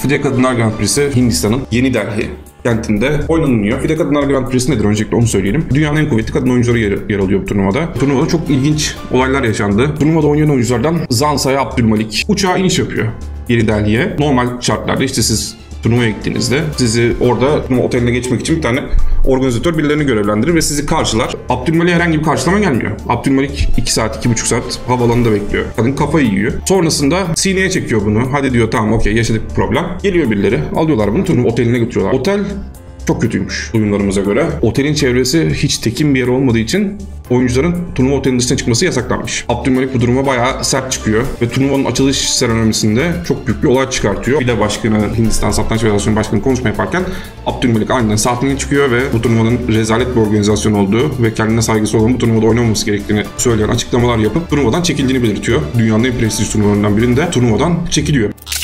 FIDE Kadınlar Grand Prix'si Hindistan'ın Yeni Delhi kentinde oynanıyor. FIDE Kadınlar Grand Prix'si nedir? Öncelikle onu söyleyelim. Dünyanın en kuvvetli kadın oyuncuları yer alıyor bu turnuvada. Turnuvada çok ilginç olaylar yaşandı. Turnuvada oynayan oyunculardan Zansaya Abdülmalik uçağa iniş yapıyor Yeni Delhi'ye. Normal şartlarda işte siz turnuvaya gittiğinizde sizi orada turnuva oteline geçmek için bir tane organizatör birilerini görevlendirir ve sizi karşılar. Abdülmalik'e herhangi bir karşılama gelmiyor. Abdülmalik 2 saat, 2,5 saat havaalanında bekliyor. Kadın kafayı yiyor. Sonrasında sineye çekiyor bunu. Hadi diyor tamam okey yaşadık bir problem. Geliyor birileri alıyorlar bunu turnuva oteline götürüyorlar. Otel çok kötüymüş duyumlarımıza göre. Otelin çevresi hiç tekin bir yer olmadığı için oyuncuların turnuva otelinin dışına çıkması yasaklanmış. Abdülmalik bu duruma bayağı sert çıkıyor ve turnuvanın açılış seremonisinde çok büyük bir olay çıkartıyor. FIDE Başkanı, Hindistan Satranç Federasyonu Başkanı konuşma yaparken Abdülmalik aniden sahneye çıkıyor ve bu turnuvanın rezalet bir organizasyon olduğu ve kendine saygısı olan bu turnuvada oynamaması gerektiğini söyleyen açıklamalar yapıp turnuvadan çekildiğini belirtiyor. Dünyanın en prestijli turnuvalarından birinde turnuvadan çekiliyor.